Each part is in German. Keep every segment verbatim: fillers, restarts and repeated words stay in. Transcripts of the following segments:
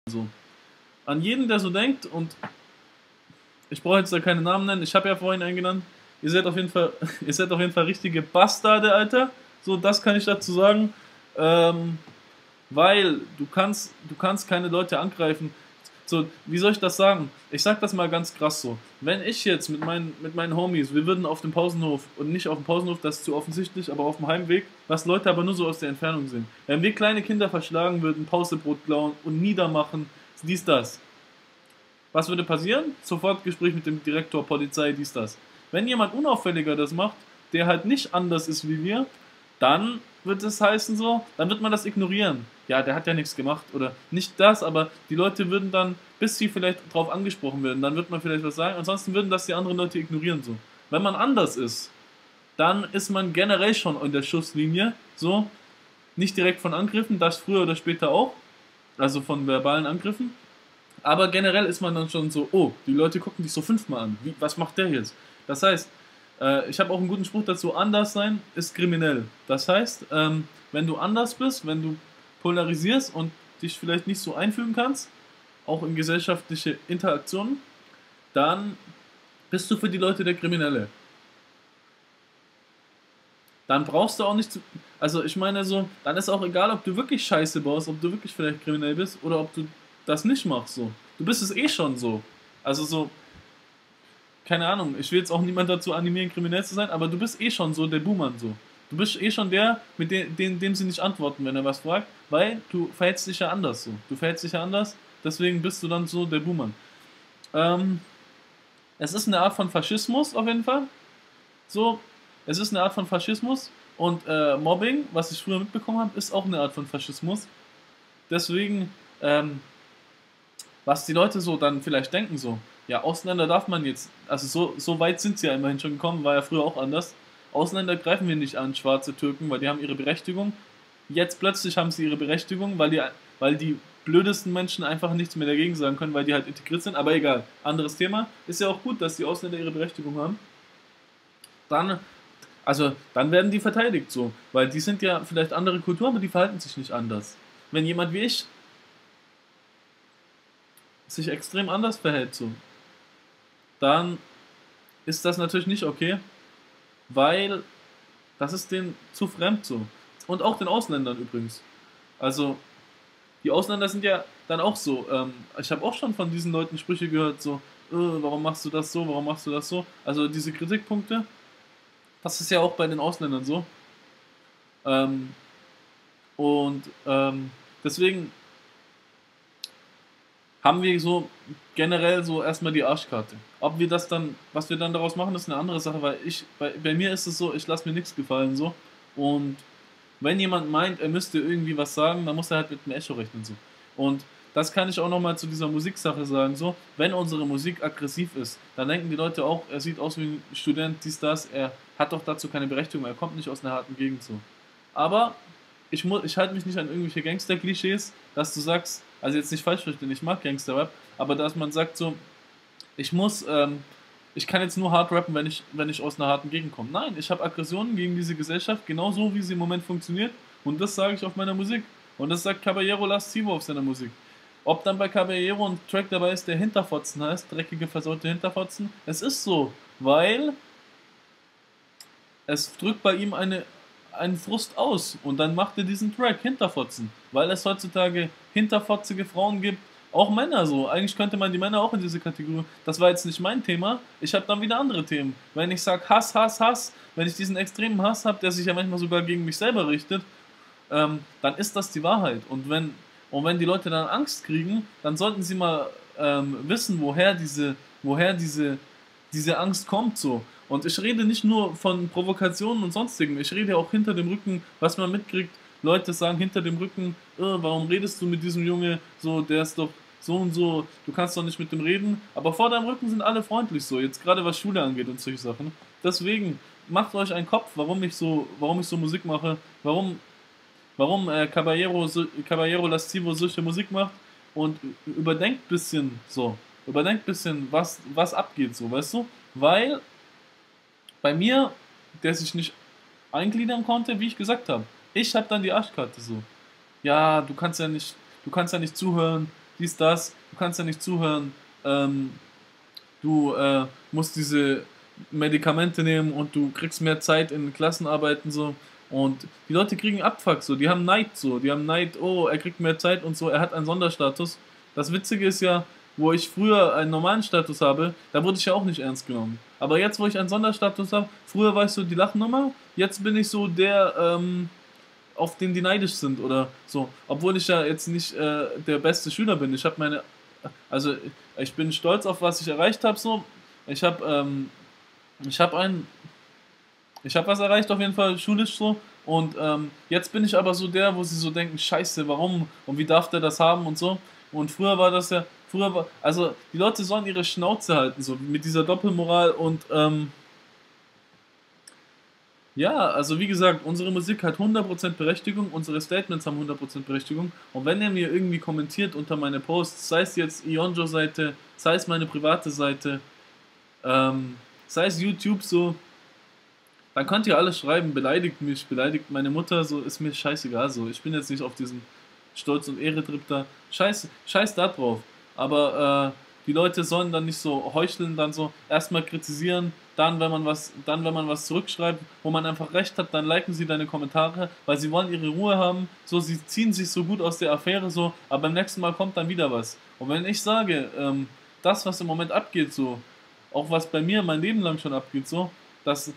So. An jeden, der so denkt, und ich brauche jetzt da keine Namen nennen, ich habe ja vorhin einen genannt, ihr seid auf jeden Fall, ihr seid auf jeden Fall richtige Bastarde, Alter. So, das kann ich dazu sagen. Ähm, weil du kannst, du kannst keine Leute angreifen. So, wie soll ich das sagen? Ich sag das mal ganz krass so. Wenn ich jetzt mit meinen, mit meinen Homies, wir würden auf dem Pausenhof, und nicht auf dem Pausenhof, das ist zu offensichtlich, aber auf dem Heimweg, was Leute aber nur so aus der Entfernung sehen. Wenn wir kleine Kinder verschlagen würden, Pausebrot klauen und niedermachen, dies, das. Was würde passieren? Sofort Gespräch mit dem Direktor, Polizei, dies, das. Wenn jemand unauffälliger das macht, der halt nicht anders ist wie wir, dann wird es heißen so, dann wird man das ignorieren. Ja, der hat ja nichts gemacht oder nicht das, aber die Leute würden dann, bis sie vielleicht drauf angesprochen werden, dann wird man vielleicht was sagen, ansonsten würden das die anderen Leute ignorieren so. Wenn man anders ist, dann ist man generell schon in der Schusslinie, so, nicht direkt von Angriffen, das früher oder später auch, also von verbalen Angriffen, aber generell ist man dann schon so, oh, die Leute gucken dich so fünfmal an, wie, was macht der jetzt? Das heißt, äh, ich habe auch einen guten Spruch dazu, anders sein ist kriminell. Das heißt, ähm, wenn du anders bist, wenn du polarisierst und dich vielleicht nicht so einfügen kannst, auch in gesellschaftliche Interaktionen, dann bist du für die Leute der Kriminelle. Dann brauchst du auch nicht zu, also ich meine so, dann ist auch egal, ob du wirklich Scheiße baust, ob du wirklich vielleicht kriminell bist oder ob du das nicht machst so. Du bist es eh schon so. Also so, keine Ahnung, ich will jetzt auch niemand dazu animieren, kriminell zu sein, aber du bist eh schon so der Buhmann so. Du bist eh schon der, mit dem, dem, dem sie nicht antworten, wenn er was fragt, weil du verhältst dich ja anders so. Du verhältst dich ja anders, deswegen bist du dann so der Buhmann. Ähm, es ist eine Art von Faschismus auf jeden Fall. So, es ist eine Art von Faschismus und äh, Mobbing, was ich früher mitbekommen habe, ist auch eine Art von Faschismus. Deswegen, ähm, was die Leute so dann vielleicht denken, so, ja, Ausländer darf man jetzt, also so, so weit sind sie ja immerhin schon gekommen, war ja früher auch anders. Ausländer greifen wir nicht an, schwarze Türken, weil die haben ihre Berechtigung. Jetzt plötzlich haben sie ihre Berechtigung, weil die, weil die blödesten Menschen einfach nichts mehr dagegen sagen können, weil die halt integriert sind. Aber egal, anderes Thema. Ist ja auch gut, dass die Ausländer ihre Berechtigung haben. Dann, also, dann werden die verteidigt so, weil die sind ja vielleicht andere Kultur, aber die verhalten sich nicht anders. Wenn jemand wie ich sich extrem anders verhält so, dann ist das natürlich nicht okay, weil das ist denen zu fremd so. Und auch den Ausländern übrigens. Also, die Ausländer sind ja dann auch so. Ähm, ich habe auch schon von diesen Leuten Sprüche gehört, so, äh, warum machst du das so, warum machst du das so? Also diese Kritikpunkte, das ist ja auch bei den Ausländern so. Ähm, und ähm, deswegen haben wir so generell so erstmal die Arschkarte. Ob wir das dann, was wir dann daraus machen, ist eine andere Sache, weil ich, bei, bei mir ist es so, ich lasse mir nichts gefallen so. Und wenn jemand meint, er müsste irgendwie was sagen, dann muss er halt mit einem Echo rechnen so. Und das kann ich auch nochmal zu dieser Musiksache sagen, so, wenn unsere Musik aggressiv ist, dann denken die Leute auch, er sieht aus wie ein Student, dies, das, er hat doch dazu keine Berechtigung, er kommt nicht aus einer harten Gegend so. Aber ich, mu- ich halte mich nicht an irgendwelche Gangster-Klischees, dass du sagst, also jetzt nicht falsch verstehen, ich mag Gangster-Rap, aber dass man sagt so, ich muss, ähm, ich kann jetzt nur hart rappen, wenn ich, wenn ich aus einer harten Gegend komme. Nein, ich habe Aggressionen gegen diese Gesellschaft, genau so, wie sie im Moment funktioniert, und das sage ich auf meiner Musik. Und das sagt Caballero Lascivo auf seiner Musik. Ob dann bei Caballero ein Track dabei ist, der Hinterfotzen heißt, dreckige, versaute Hinterfotzen, es ist so, weil es drückt bei ihm eine, einen Frust aus und dann macht er diesen Track Hinterfotzen, weil es heutzutage hinterfotzige Frauen gibt, auch Männer so. Eigentlich könnte man die Männer auch in diese Kategorie. Das war jetzt nicht mein Thema. Ich habe dann wieder andere Themen. Wenn ich sage Hass, Hass, Hass, wenn ich diesen extremen Hass habe, der sich ja manchmal sogar gegen mich selber richtet, ähm, dann ist das die Wahrheit. Und wenn, und wenn die Leute dann Angst kriegen, dann sollten sie mal ähm, wissen, woher diese, woher diese, diese Angst kommt so. Und ich rede nicht nur von Provokationen und sonstigem, ich rede auch hinter dem Rücken, was man mitkriegt. Leute sagen hinter dem Rücken, äh, warum redest du mit diesem Junge so, der ist doch so und so, du kannst doch nicht mit dem reden. Aber vor deinem Rücken sind alle freundlich so, jetzt gerade was Schule angeht und solche Sachen. Deswegen macht euch einen Kopf, warum ich so, warum ich so Musik mache, warum, warum äh, Caballero, so, Caballero Lascivo solche Musik macht, und überdenkt ein bisschen so, überdenkt ein bisschen, was, was abgeht so, weißt du? Weil bei mir, der sich nicht eingliedern konnte, wie ich gesagt habe, ich habe dann die Arschkarte so. Ja, du kannst ja nicht, du kannst ja nicht zuhören, dies, das, du kannst ja nicht zuhören, ähm, du äh, musst diese Medikamente nehmen und du kriegst mehr Zeit in Klassenarbeiten so. Und die Leute kriegen Abfuck so, die haben Neid so, die haben Neid, oh, er kriegt mehr Zeit und so, er hat einen Sonderstatus. Das Witzige ist ja, wo ich früher einen normalen Status habe, da wurde ich ja auch nicht ernst genommen. Aber jetzt, wo ich einen Sonderstatus habe, früher war ich so die Lachnummer, jetzt bin ich so der, ähm, auf den die neidisch sind oder so. Obwohl ich ja jetzt nicht äh, der beste Schüler bin. Ich habe meine, also ich bin stolz auf was ich erreicht habe so. Ich habe, ähm, ich habe ein, ich habe was erreicht auf jeden Fall schulisch so. Und ähm, jetzt bin ich aber so der, wo sie so denken, Scheiße, warum und wie darf der das haben und so. Und früher war das ja, früher war, also die Leute sollen ihre Schnauze halten so mit dieser Doppelmoral und ähm, ja, also wie gesagt, unsere Musik hat hundert Prozent Berechtigung, unsere Statements haben hundert Prozent Berechtigung. Und wenn ihr mir irgendwie kommentiert unter meine Posts, sei es jetzt Ionjo-Seite, sei es meine private Seite, ähm, sei es YouTube so, dann könnt ihr alles schreiben, beleidigt mich, beleidigt meine Mutter, so ist mir scheißegal so. Ich bin jetzt nicht auf diesen Stolz- und Ehre-Trip da. Scheiß, scheiß da drauf. Aber äh, die Leute sollen dann nicht so heucheln, dann so erstmal kritisieren, dann wenn man was, dann wenn man was zurückschreibt, wo man einfach recht hat, dann liken sie deine Kommentare, weil sie wollen ihre Ruhe haben, so sie ziehen sich so gut aus der Affäre so, aber beim nächsten Mal kommt dann wieder was. Und wenn ich sage, ähm, das was im Moment abgeht so, auch was bei mir mein Leben lang schon abgeht so, dass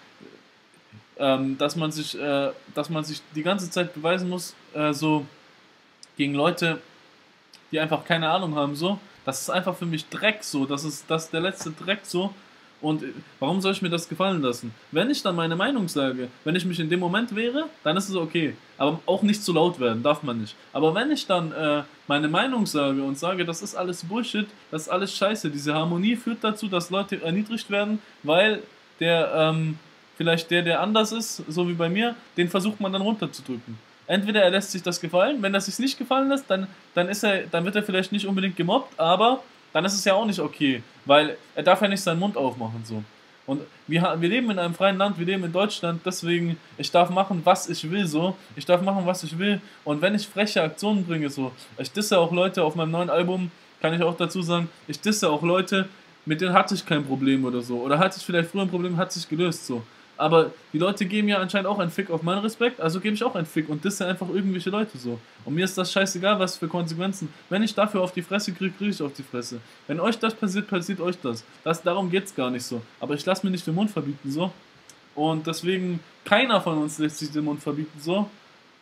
ähm, dass man sich, äh, dass man sich die ganze Zeit beweisen muss, äh, so gegen Leute, die einfach keine Ahnung haben, so. Das ist einfach für mich Dreck, so. Das ist, das ist der letzte Dreck, so. Und äh, warum soll ich mir das gefallen lassen? Wenn ich dann meine Meinung sage, wenn ich mich in dem Moment wehre, dann ist es okay. Aber auch nicht zu laut werden, darf man nicht. Aber wenn ich dann äh, meine Meinung sage und sage, das ist alles Bullshit, das ist alles Scheiße, diese Harmonie führt dazu, dass Leute erniedrigt werden, weil der, ähm, vielleicht der, der anders ist, so wie bei mir, den versucht man dann runterzudrücken. Entweder er lässt sich das gefallen, wenn er sich nicht gefallen lässt, dann, dann, ist er, dann wird er vielleicht nicht unbedingt gemobbt, aber dann ist es ja auch nicht okay, weil er darf ja nicht seinen Mund aufmachen so. Und wir, wir leben in einem freien Land, wir leben in Deutschland, deswegen, ich darf machen, was ich will so, ich darf machen, was ich will und wenn ich freche Aktionen bringe so, ich disse auch Leute auf meinem neuen Album, kann ich auch dazu sagen, ich disse auch Leute, mit denen hatte ich kein Problem oder so, oder hatte ich vielleicht früher ein Problem, hat sich gelöst so. Aber die Leute geben ja anscheinend auch einen Fick auf meinen Respekt, also gebe ich auch einen Fick und disse einfach irgendwelche Leute so. Und mir ist das scheißegal, was für Konsequenzen. Wenn ich dafür auf die Fresse kriege, kriege ich auf die Fresse. Wenn euch das passiert, passiert euch das. das darum geht's gar nicht so. Aber ich lasse mir nicht den Mund verbieten so. Und deswegen, keiner von uns lässt sich den Mund verbieten so.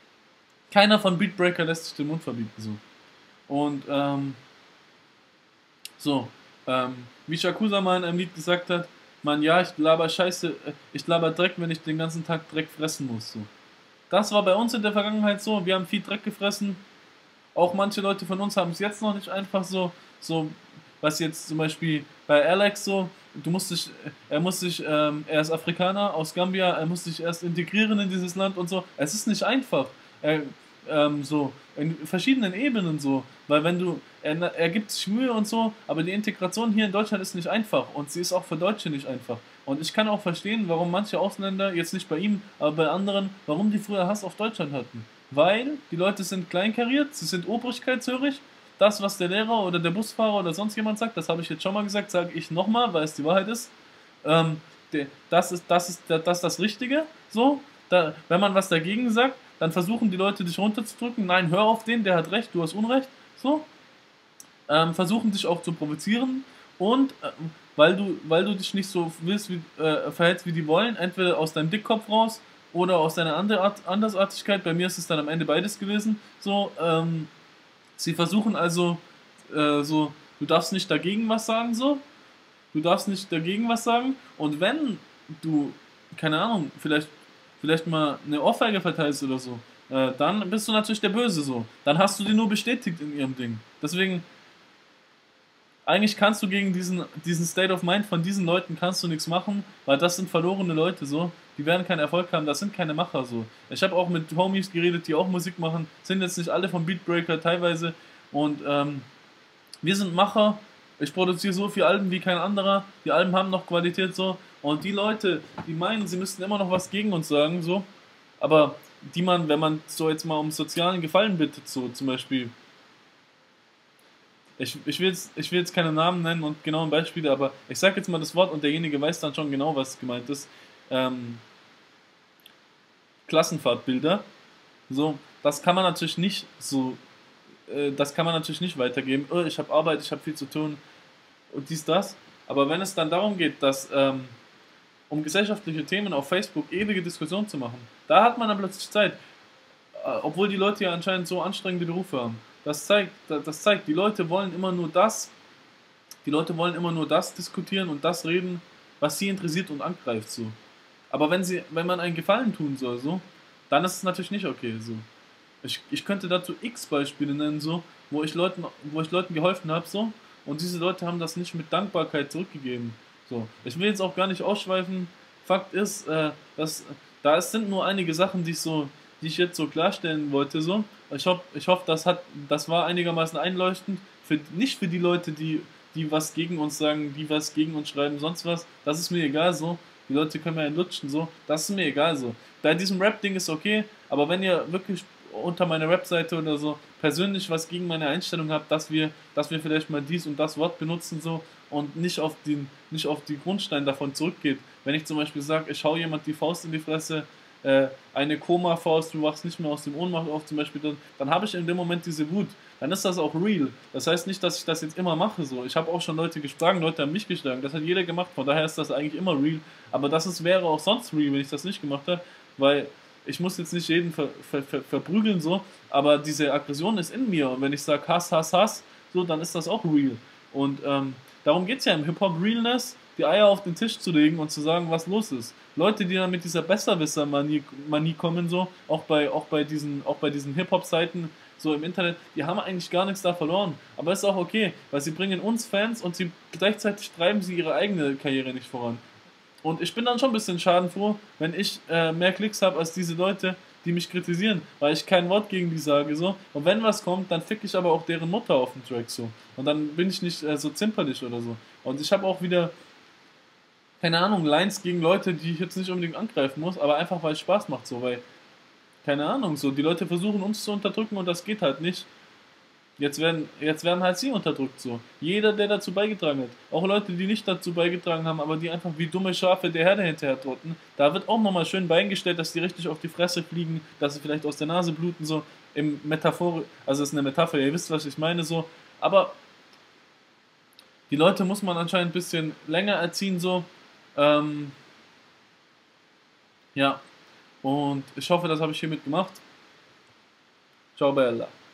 Keiner von Beatbreaker lässt sich den Mund verbieten so. Und, ähm, so, ähm, wie Shakusa mal in einem Lied gesagt hat, Mann, ja, ich laber Scheiße, ich laber Dreck, wenn ich den ganzen Tag Dreck fressen muss. So. Das war bei uns in der Vergangenheit so, wir haben viel Dreck gefressen. Auch manche Leute von uns haben es jetzt noch nicht einfach so, so, was jetzt zum Beispiel bei Alex so, du musst dich, er muss sich, ähm, er ist Afrikaner aus Gambia, er muss sich erst integrieren in dieses Land und so. Es ist nicht einfach. Er, ähm, so, in verschiedenen Ebenen so, weil wenn du, er, er gibt sich Mühe und so, aber die Integration hier in Deutschland ist nicht einfach und sie ist auch für Deutsche nicht einfach. Und ich kann auch verstehen, warum manche Ausländer, jetzt nicht bei ihm, aber bei anderen, warum die früher Hass auf Deutschland hatten. Weil die Leute sind kleinkariert, sie sind obrigkeitshörig. Das, was der Lehrer oder der Busfahrer oder sonst jemand sagt, das habe ich jetzt schon mal gesagt, sage ich nochmal, weil es die Wahrheit ist. Ähm, de, das ist das ist das, ist das Richtige. So, da, wenn man was dagegen sagt, dann versuchen die Leute dich runterzudrücken. Nein, hör auf den, der hat recht, du hast Unrecht. So, ähm, versuchen dich auch zu provozieren und äh, weil du weil du dich nicht so willst wie, äh, verhältst wie die wollen, entweder aus deinem Dickkopf raus oder aus deiner Anderart, Andersartigkeit. Bei mir ist es dann am Ende beides gewesen. So, ähm, sie versuchen also äh, so, du darfst nicht dagegen was sagen so, du darfst nicht dagegen was sagen und wenn du keine Ahnung vielleicht vielleicht mal eine Ohrfeige verteilst oder so, äh, dann bist du natürlich der Böse so. Dann hast du die nur bestätigt in ihrem Ding. Deswegen, eigentlich kannst du gegen diesen, diesen State of Mind von diesen Leuten kannst du nichts machen, weil das sind verlorene Leute so. Die werden keinen Erfolg haben, das sind keine Macher so. Ich habe auch mit Homies geredet, die auch Musik machen, sind jetzt nicht alle vom Beatbreaker teilweise und ähm, wir sind Macher. Ich produziere so viele Alben wie kein anderer. Die Alben haben noch Qualität so. Und die Leute, die meinen, sie müssten immer noch was gegen uns sagen, so. Aber die man, wenn man so jetzt mal um sozialen Gefallen bittet, so zum Beispiel, ich, ich, will jetzt, ich will jetzt keine Namen nennen und genaue Beispiele, aber ich sage jetzt mal das Wort und derjenige weiß dann schon genau, was gemeint ist. Ähm, Klassenfahrtbilder. So, das kann man natürlich nicht so, äh, das kann man natürlich nicht weitergeben. Oh, ich habe Arbeit, ich habe viel zu tun und dies, das. Aber wenn es dann darum geht, dass ähm, um gesellschaftliche Themen auf Facebook ewige Diskussionen zu machen, da hat man dann plötzlich Zeit. Äh, obwohl die Leute ja anscheinend so anstrengende Berufe haben. Das zeigt, das zeigt, die Leute wollen immer nur das, die Leute wollen immer nur das diskutieren und das reden, was sie interessiert und angreift so. Aber wenn sie, wenn man einen Gefallen tun soll, so, dann ist es natürlich nicht okay. So. Ich, ich könnte dazu x Beispiele nennen, so, wo ich Leuten, wo ich Leuten geholfen habe, so, und diese Leute haben das nicht mit Dankbarkeit zurückgegeben. So. Ich will jetzt auch gar nicht ausschweifen. Fakt ist, äh, dass da es sind nur einige Sachen, die ich so, die ich jetzt so klarstellen wollte. So. Ich hoffe, ich hoff, das hat, das war einigermaßen einleuchtend. Für, nicht für die Leute, die, die was gegen uns sagen, die was gegen uns schreiben, sonst was. Das ist mir egal so. Die Leute können mir einen lutschen, so. Das ist mir egal so. Bei diesem Rap-Ding ist okay, aber wenn ihr wirklich unter meiner Webseite oder so persönlich was gegen meine Einstellung habt, dass wir, dass wir vielleicht mal dies und das Wort benutzen so und nicht auf den, nicht auf die Grundsteine davon zurückgeht. Wenn ich zum Beispiel sage, ich hau jemand die Faust in die Fresse, äh, eine Koma-Faust, du wachst nicht mehr aus dem Ohnmacht auf zum Beispiel, dann, dann habe ich in dem Moment diese Wut. Dann ist das auch real. Das heißt nicht, dass ich das jetzt immer mache so. Ich habe auch schon Leute geschlagen, Leute haben mich geschlagen. Das hat jeder gemacht, von daher ist das eigentlich immer real. Aber das ist, wäre auch sonst real, wenn ich das nicht gemacht habe, weil ich muss jetzt nicht jeden ver, ver, ver, verprügeln, so, aber diese Aggression ist in mir und wenn ich sage Hass, Hass, Hass, so, dann ist das auch real. Und ähm, darum geht es ja im Hip-Hop Realness, die Eier auf den Tisch zu legen und zu sagen, was los ist. Leute, die dann mit dieser Besserwisser-Manie Manie kommen, so, auch bei, auch bei diesen, auch bei diesen Hip-Hop-Seiten, so im Internet, die haben eigentlich gar nichts da verloren. Aber ist auch okay, weil sie bringen uns Fans und sie gleichzeitig treiben sie ihre eigene Karriere nicht voran. Und ich bin dann schon ein bisschen schadenfroh, wenn ich äh, mehr Klicks habe als diese Leute, die mich kritisieren, weil ich kein Wort gegen die sage so. Und wenn was kommt, dann fick ich aber auch deren Mutter auf dem Track so. Und dann bin ich nicht äh, so zimperlich oder so. Und ich habe auch wieder, keine Ahnung, Lines gegen Leute, die ich jetzt nicht unbedingt angreifen muss, aber einfach weil es Spaß macht so, weil, keine Ahnung, so, die Leute versuchen uns zu unterdrücken und das geht halt nicht. Jetzt werden, jetzt werden halt sie unterdrückt so. Jeder, der dazu beigetragen hat. Auch Leute, die nicht dazu beigetragen haben, aber die einfach wie dumme Schafe der Herde hinterher trotten. Da wird auch nochmal schön beigestellt, dass die richtig auf die Fresse fliegen, dass sie vielleicht aus der Nase bluten, so im Metaphor, also es ist eine Metapher, ihr wisst, was ich meine, so. Aber die Leute muss man anscheinend ein bisschen länger erziehen, so. Ähm, ja. Und ich hoffe, das habe ich hiermit gemacht. Ciao, Bella.